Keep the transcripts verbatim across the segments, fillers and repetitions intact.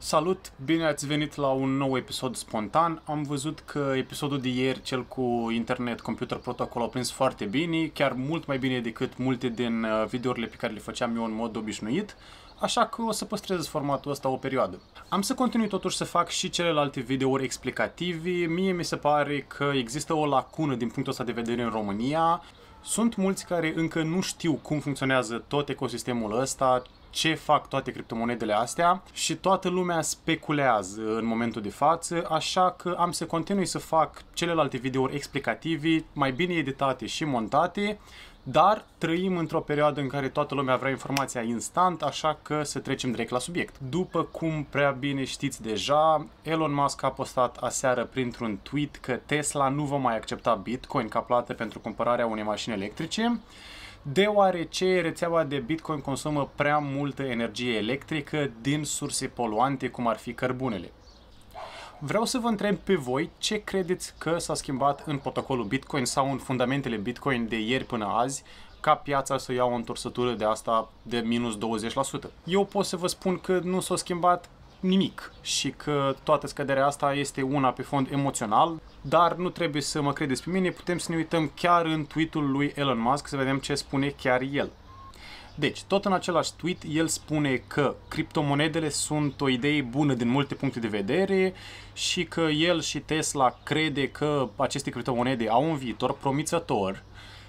Salut! Bine ați venit la un nou episod spontan. Am văzut că episodul de ieri, cel cu Internet Computer Protocol, a prins foarte bine, chiar mult mai bine decât multe din videourile pe care le făceam eu în mod obișnuit, așa că o să păstrez formatul ăsta o perioadă. Am să continui totuși să fac și celelalte videouri explicative. Mie mi se pare că există o lacună din punctul ăsta de vedere în România. Sunt mulți care încă nu știu cum funcționează tot ecosistemul ăsta, ce fac toate criptomonedele astea și toată lumea speculează în momentul de față, așa că am să continui să fac celelalte videouri explicative, mai bine editate și montate, dar trăim într-o perioadă în care toată lumea vrea informația instant, așa că să trecem direct la subiect. După cum prea bine știți deja, Elon Musk a postat aseară printr-un tweet că Tesla nu va mai accepta Bitcoin ca plată pentru cumpărarea unei mașini electrice, deoarece rețeaua de Bitcoin consumă prea multă energie electrică din surse poluante, cum ar fi cărbunele. Vreau să vă întreb pe voi ce credeți că s-a schimbat în protocolul Bitcoin sau în fundamentele Bitcoin de ieri până azi, ca piața să ia o întorsătură de asta de minus douăzeci la sută. Eu pot să vă spun că nu s-a schimbat nimic și că toată scăderea asta este una pe fond emoțional, dar nu trebuie să mă credeți pe mine, putem să ne uităm chiar în tweet-ul lui Elon Musk să vedem ce spune chiar el. Deci, tot în același tweet, el spune că criptomonedele sunt o idee bună din multe puncte de vedere și că el și Tesla crede că aceste criptomonede au un viitor promițător,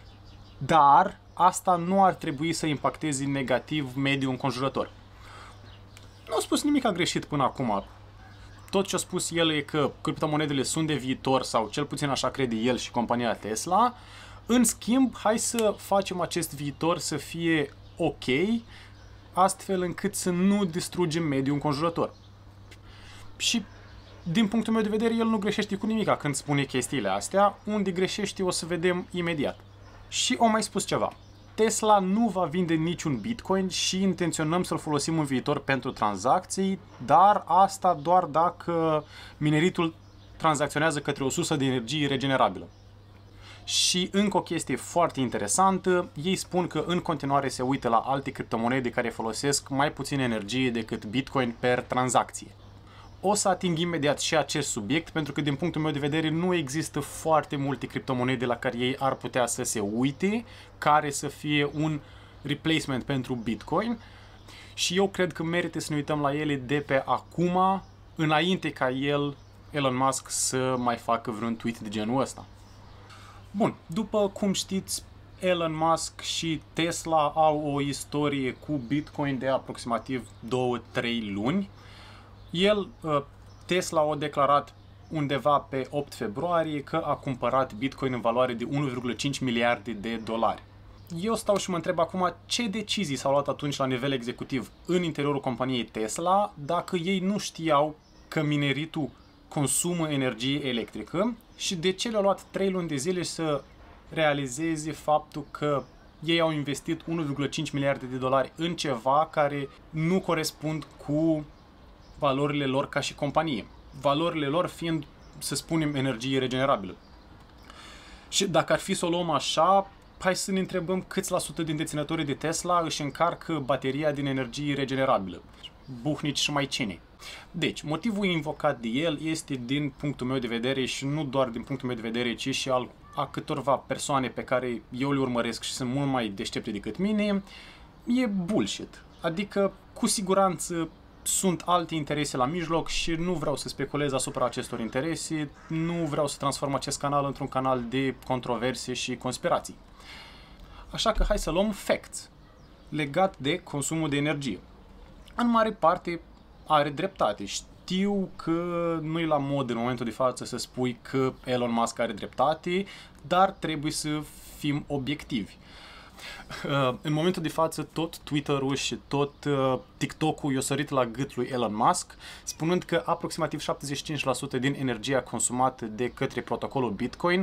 dar asta nu ar trebui să impacteze negativ mediul înconjurător. Nu a spus nimic greșit până acum. Tot ce a spus el e că criptomonedele sunt de viitor, sau cel puțin așa crede el și compania Tesla. În schimb, hai să facem acest viitor să fie ok, astfel încât să nu distrugem mediul înconjurător. Și din punctul meu de vedere, el nu greșește cu nimic când spune chestiile astea. Unde greșește o să vedem imediat. Și o mai spus ceva. Tesla nu va vinde niciun Bitcoin și intenționăm să-l folosim în viitor pentru tranzacții, dar asta doar dacă mineritul tranzacționează către o sursă de energie regenerabilă. Și încă o chestie foarte interesantă, ei spun că în continuare se uită la alte criptomonede care folosesc mai puțin energie decât Bitcoin per tranzacție. O să ating imediat și acest subiect, pentru că din punctul meu de vedere nu există foarte multe criptomonede la care ei ar putea să se uite, care să fie un replacement pentru Bitcoin. Și eu cred că merită să ne uităm la ele de pe acum, înainte ca el, Elon Musk, să mai facă vreun tweet de genul ăsta. Bun, după cum știți, Elon Musk și Tesla au o istorie cu Bitcoin de aproximativ două trei luni. El, Tesla, a declarat undeva pe opt februarie că a cumpărat Bitcoin în valoare de unu virgulă cinci miliarde de dolari. Eu stau și mă întreb acum ce decizii s-au luat atunci la nivel executiv în interiorul companiei Tesla, dacă ei nu știau că mineritul consumă energie electrică și de ce le-au luat trei luni de zile să realizeze faptul că ei au investit unu virgulă cinci miliarde de dolari în ceva care nu corespund cu valorile lor ca și companie. Valorile lor fiind, să spunem, energie regenerabilă. Și dacă ar fi să o luăm așa, hai să ne întrebăm câți la sută din deținătorii de Tesla își încarcă bateria din energie regenerabilă. Buhnici și mai cine. Deci, motivul invocat de el este din punctul meu de vedere și nu doar din punctul meu de vedere, ci și al a câtorva persoane pe care eu le urmăresc și sunt mult mai deștepte decât mine, e bullshit. Adică, cu siguranță, sunt alte interese la mijloc și nu vreau să speculez asupra acestor interese, nu vreau să transform acest canal într-un canal de controverse și conspirații. Așa că hai să luăm facts legat de consumul de energie. În mare parte are dreptate. Știu că nu e la mod în momentul de față să spui că Elon Musk are dreptate, dar trebuie să fim obiectivi. În momentul de față tot Twitter-ul și tot TikTok-ul i-a sărit la gât lui Elon Musk, spunând că aproximativ șaptezeci și cinci la sută din energia consumată de către protocolul Bitcoin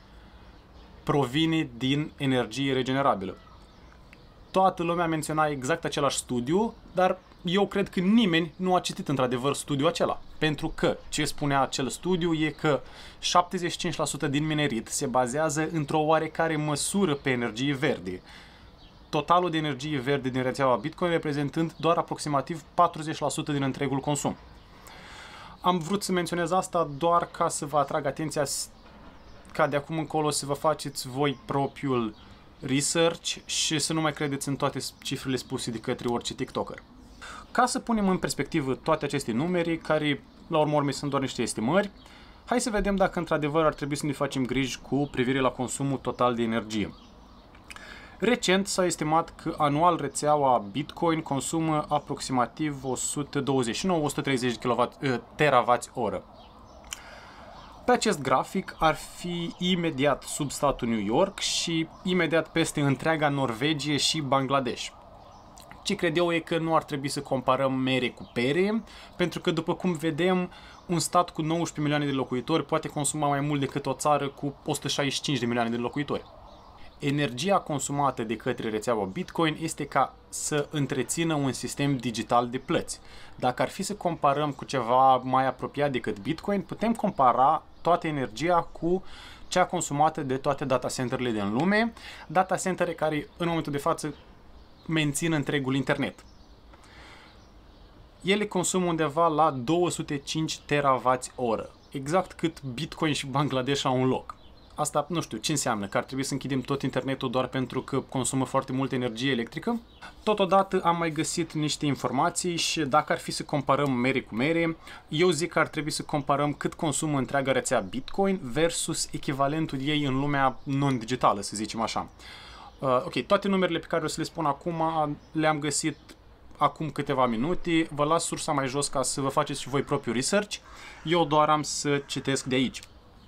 provine din energie regenerabilă. Toată lumea menționa exact același studiu, dar eu cred că nimeni nu a citit într-adevăr studiul acela. Pentru că ce spunea acel studiu e că șaptezeci și cinci la sută din minerit se bazează într-o oarecare măsură pe energie verde. Totalul de energie verde din rețeaua Bitcoin reprezentând doar aproximativ patruzeci la sută din întregul consum. Am vrut să menționez asta doar ca să vă atrag atenția ca de acum încolo să vă faceți voi propriul research și să nu mai credeți în toate cifrele spuse de către orice TikToker. Ca să punem în perspectivă toate aceste numere, care la urmă urmei sunt doar niște estimări, hai să vedem dacă într-adevăr ar trebui să ne facem griji cu privire la consumul total de energie. Recent s-a estimat că anual rețeaua Bitcoin consumă aproximativ o sută douăzeci și nouă - o sută treizeci de teravați-oră. Pe acest grafic ar fi imediat sub statul New York și imediat peste întreaga Norvegie și Bangladesh. Ce cred eu e că nu ar trebui să comparăm mere cu pere, pentru că după cum vedem, un stat cu nouăsprezece milioane de locuitori poate consuma mai mult decât o țară cu o sută șaizeci și cinci de milioane de locuitori. Energia consumată de către rețeaua Bitcoin este ca să întrețină un sistem digital de plăți. Dacă ar fi să comparăm cu ceva mai apropiat decât Bitcoin, putem compara toată energia cu cea consumată de toate data centerele din lume, data centere care în momentul de față mențin întregul internet. Ele consumă undeva la două sute cinci teravați-oră, exact cât Bitcoin și Bangladesh au un loc. Asta nu știu ce înseamnă, că ar trebui să închidem tot internetul doar pentru că consumă foarte multă energie electrică. Totodată am mai găsit niște informații și dacă ar fi să comparăm mere cu mere, eu zic că ar trebui să comparăm cât consumă întreaga rețea Bitcoin versus echivalentul ei în lumea non-digitală, să zicem așa. Uh, ok, toate numerele pe care o să le spun acum le-am găsit acum câteva minute. Vă las sursa mai jos ca să vă faceți și voi propriul research. Eu doar am să citesc de aici.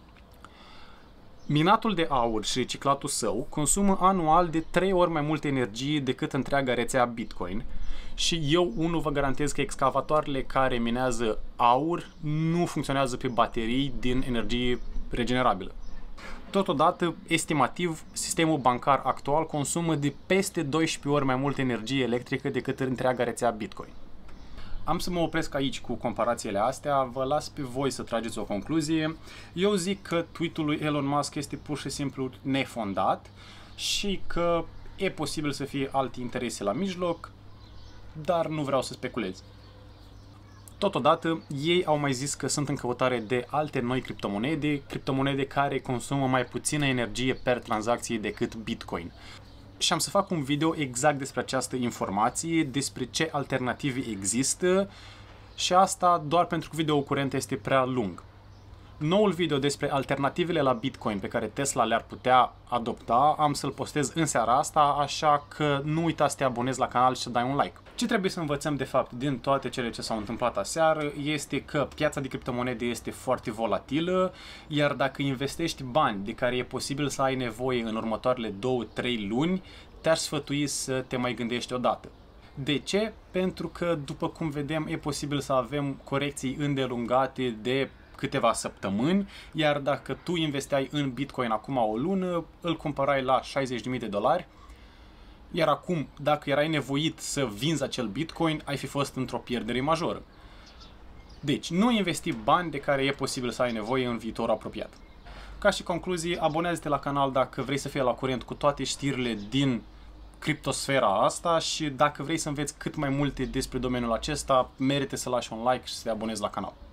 Minatul de aur și reciclatul său consumă anual de trei ori mai multă energie decât întreaga rețea Bitcoin și eu, unul, vă garantez că excavatoarele care minează aur nu funcționează pe baterii din energie regenerabilă. Totodată, estimativ, sistemul bancar actual consumă de peste doisprezece ori mai multă energie electrică decât întreaga rețea Bitcoin. Am să mă opresc aici cu comparațiile astea, vă las pe voi să trageți o concluzie. Eu zic că tweet-ul lui Elon Musk este pur și simplu nefondat și că e posibil să fie alte interese la mijloc, dar nu vreau să speculez. Totodată, ei au mai zis că sunt în căutare de alte noi criptomonede, criptomonede care consumă mai puțină energie per tranzacție decât Bitcoin. Și am să fac un video exact despre această informație, despre ce alternative există și asta doar pentru că videoul curent este prea lung. Noul video despre alternativele la Bitcoin pe care Tesla le-ar putea adopta am să-l postez în seara asta, așa că nu uita să te abonezi la canal și să dai un like. Ce trebuie să învățăm de fapt din toate cele ce s-au întâmplat aseară este că piața de criptomonede este foarte volatilă, iar dacă investești bani de care e posibil să ai nevoie în următoarele două trei luni, te-aș sfătui să te mai gândești odată. De ce? Pentru că, după cum vedem, e posibil să avem corecții îndelungate de câteva săptămâni, iar dacă tu investeai în Bitcoin acum o lună, îl cumpărai la șaizeci de mii de dolari, iar acum, dacă erai nevoit să vinzi acel Bitcoin, ai fi fost într-o pierdere majoră. Deci, nu investi bani de care e posibil să ai nevoie în viitorul apropiat. Ca și concluzie, abonează-te la canal dacă vrei să fii la curent cu toate știrile din criptosfera asta și dacă vrei să înveți cât mai multe despre domeniul acesta, merită să lași un like și să te abonezi la canal.